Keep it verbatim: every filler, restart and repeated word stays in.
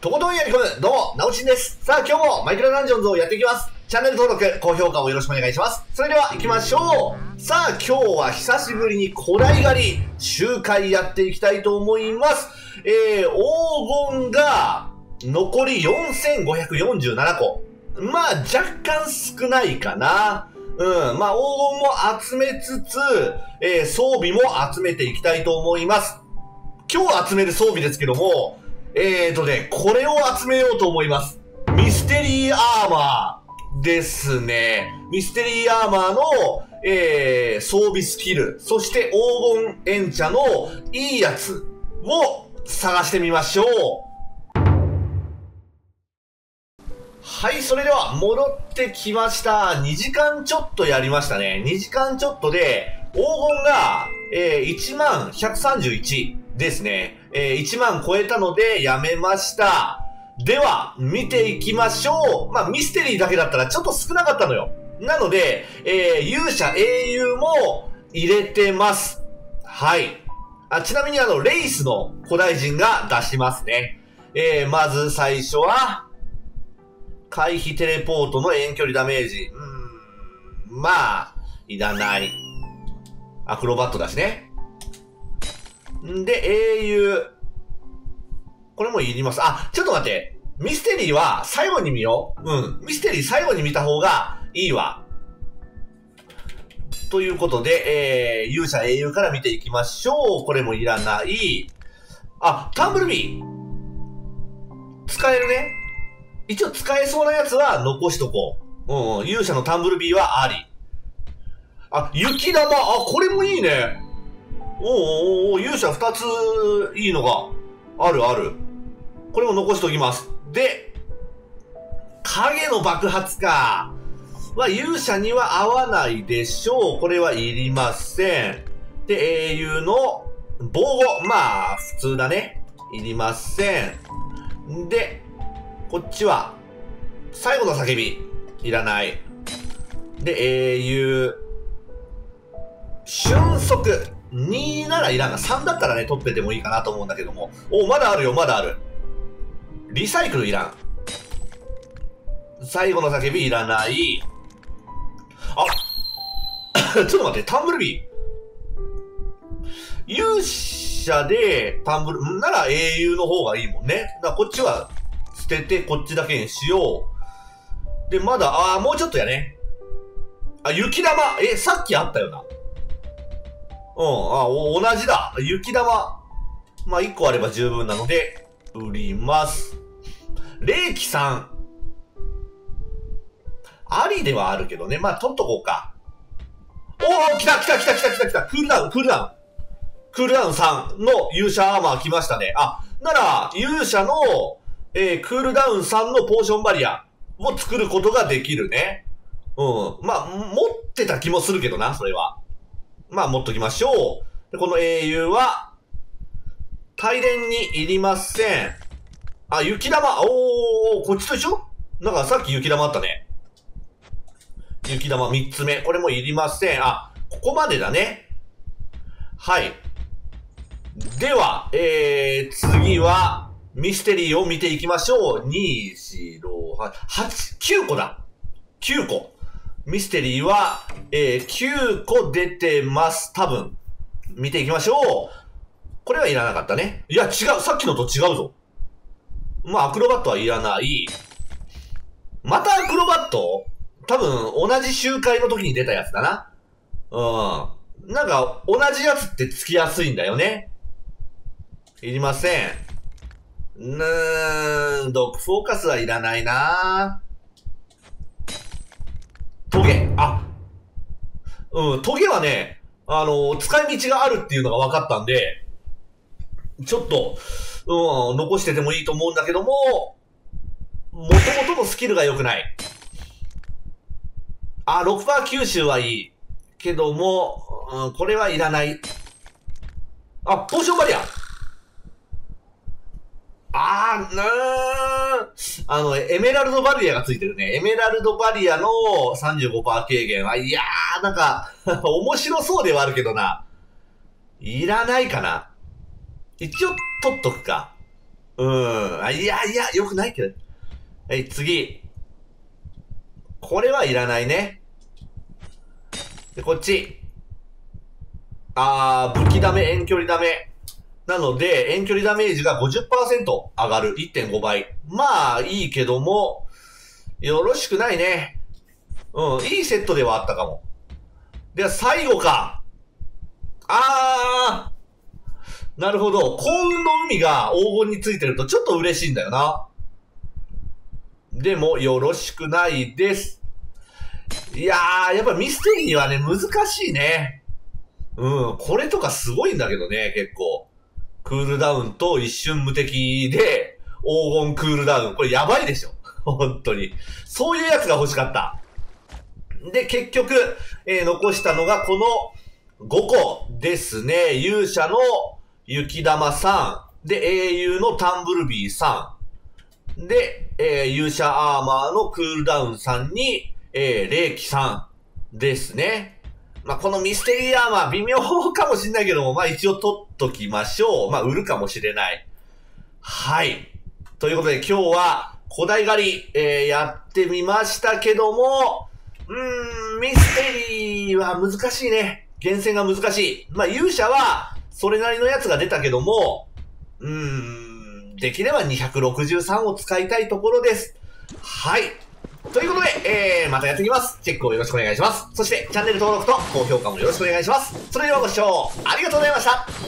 とことんやり込む、どうも、なおちんです。さあ、今日もマイクラダンジョンズをやっていきます。チャンネル登録、高評価をよろしくお願いします。それでは行きましょう。さあ、今日は久しぶりに古代狩り、周回やっていきたいと思います。えー、黄金が残りよんせんごひゃくよんじゅうななこ。まあ、若干少ないかな。うん。まあ、黄金も集めつつ、えー、装備も集めていきたいと思います。今日集める装備ですけども、えーとね、これを集めようと思います。ミステリーアーマーですね。ミステリーアーマーの、えー、装備スキル、そして黄金エンチャのいいやつを探してみましょう。はい、それでは戻ってきました。にじかんちょっとやりましたね。にじかんちょっとで、黄金が、えー、いちまんひゃくさんじゅういちですね。えー、いちまん超えたのでやめました。では、見ていきましょう。まあ、ミステリーだけだったらちょっと少なかったのよ。なので、えー、勇者英雄も入れてます。はい。あ、ちなみにあの、レイスの古代人が出しますね。えー、まず最初は、回避テレポートの遠距離ダメージ。うーん、まあ、いらない。アクロバットだしね。んで、英雄。これもいります。あ、ちょっと待って。ミステリーは最後に見よう。うん。ミステリー最後に見た方がいいわ。ということで、えー、勇者英雄から見ていきましょう。これもいらない。あ、タンブルビー。使えるね。一応使えそうなやつは残しとこう。うん、勇者のタンブルビーはあり。あ、雪玉。あ、これもいいね。おうおうおう、勇者二ついいのがあるある。これも残しておきます。で、影の爆発か。は勇者には合わないでしょう。これはいりません。で、英雄の防護。まあ、普通だね。いりません。で、こっちは、最後の叫び。いらない。で、英雄、瞬足。にならいらんが、さんだったらね、取っててもいいかなと思うんだけども。お、まだあるよ、まだある。リサイクルいらん。最後の叫びいらない。あちょっと待って、タンブルビー。勇者で、タンブル、んなら英雄の方がいいもんね。だからこっちは捨てて、こっちだけにしよう。で、まだ、あー、もうちょっとやね。あ、雪玉。え、さっきあったよな。うん、あ、お、同じだ。雪玉。まあ、いっこあれば十分なので、売ります。霊気さん。ありではあるけどね。まあ、取っとこうか。おー、来た来た来た来た来た来た。クールダウン、クールダウン。クールダウンさんの勇者アーマー来ましたね。あ、なら、勇者の、えー、クールダウンさんのポーションバリアを作ることができるね。うん。まあ、持ってた気もするけどな、それは。まあ、持っときましょう。でこの英雄は、大連にいりません。あ、雪玉。おー、こっちと一緒？なんかさっき雪玉あったね。雪玉みっつめ。これもいりません。あ、ここまでだね。はい。では、えー、次は、ミステリーを見ていきましょう。に、よん、はち、きゅうこだ。きゅうこ。ミステリーは、えー、きゅうこ出てます。多分。見ていきましょう。これはいらなかったね。いや、違う。さっきのと違うぞ。まあ、アクロバットはいらない。またアクロバット？多分、同じ周回の時に出たやつだな。うん。なんか、同じやつってつきやすいんだよね。いりません。うーん、ドッグフォーカスはいらないなトゲ。あ。うん、トゲはね、あの、使い道があるっていうのが分かったんで、ちょっと、うん、残しててもいいと思うんだけども、もともとのスキルが良くない。あ、ろくパーセント 吸収はいい。けども、うん、これはいらない。あ、ポーションバリア。あー、なー。あの、エメラルドバリアがついてるね。エメラルドバリアの さんじゅうごパーセント 軽減は、いやー、なんか、面白そうではあるけどな。いらないかな。一応、取っとくか。うーん。 あ、いやいや、よくないけど。はい、次。これはいらないね。で、こっち。あー、武器ダメ、遠距離ダメ。なので、遠距離ダメージが ごじゅっパーセント 上がる。いってんご 倍。まあ、いいけども、よろしくないね。うん、いいセットではあったかも。では、最後か。あー、なるほど。幸運の海が黄金についてるとちょっと嬉しいんだよな。でも、よろしくないです。いやー、やっぱミステリーはね、難しいね。うん、これとかすごいんだけどね、結構。クールダウンと一瞬無敵で、黄金クールダウン。これやばいでしょ。本当に。そういうやつが欲しかった。で、結局、えー、残したのがこのごこですね。勇者の雪玉さん。で、英雄のタンブルビーさん。で、えー、勇者アーマーのクールダウンさんに、えー、霊気さんですね。まあ、このミステリーアーマー微妙かもしれないけども、まあ、一応取っときましょう。まあ、売るかもしれない。はい。ということで今日は古代狩り、えー、やってみましたけども、うーん、ミステリーは難しいね。厳選が難しい。まあ、勇者はそれなりのやつが出たけども、うーん、できればにひゃくろくじゅうさんを使いたいところです。はい。ということで、えー、またやっていきます。チェックをよろしくお願いします。そして、チャンネル登録と高評価もよろしくお願いします。それではご視聴ありがとうございました。